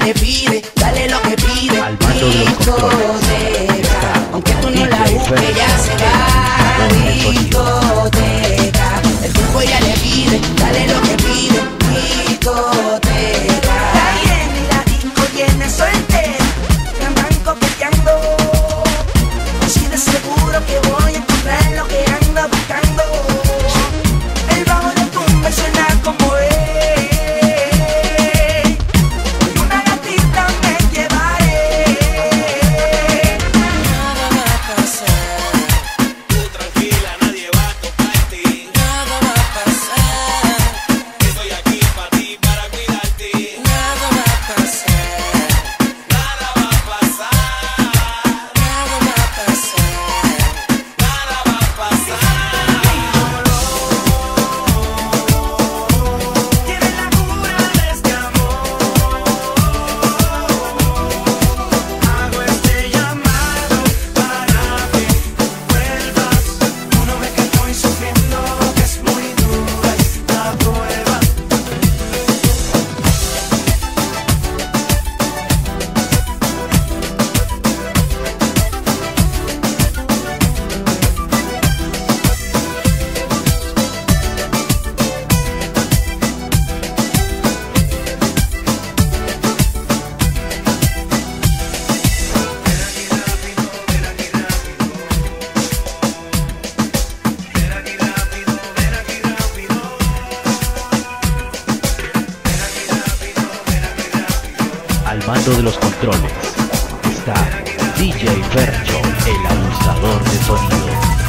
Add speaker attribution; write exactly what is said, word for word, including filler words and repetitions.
Speaker 1: le pide, dale lo que pide.
Speaker 2: Al mando de los controles,
Speaker 1: aunque tú no la busques, ella se va a la discoteca. El cuerpo ella le pide, dale lo que pide, discoteca.
Speaker 3: La llena y la disco llena soltera, me andan coqueteando. Así de seguro que voy a encontrar lo que ando buscando. El bajo de tumba suena como es. Una gatita me llevaré.
Speaker 4: Nada va a pasar.
Speaker 5: Tú tranquila, nadie va a tocarte.
Speaker 4: Nada va a pasar.
Speaker 5: Estoy aquí para ti, para cuidarte.
Speaker 4: Nada va a pasar.
Speaker 5: Nada va a pasar.
Speaker 4: Nada va a pasar.
Speaker 5: Nada va a pasar.
Speaker 3: Tienes la cura de este amor. Hago este llamado para que vuelvas. Tú no ves que estoy sufriendo, que es muy dura esta prueba.
Speaker 2: Al mando de los controles está D J Fercho, el abusador de sonido.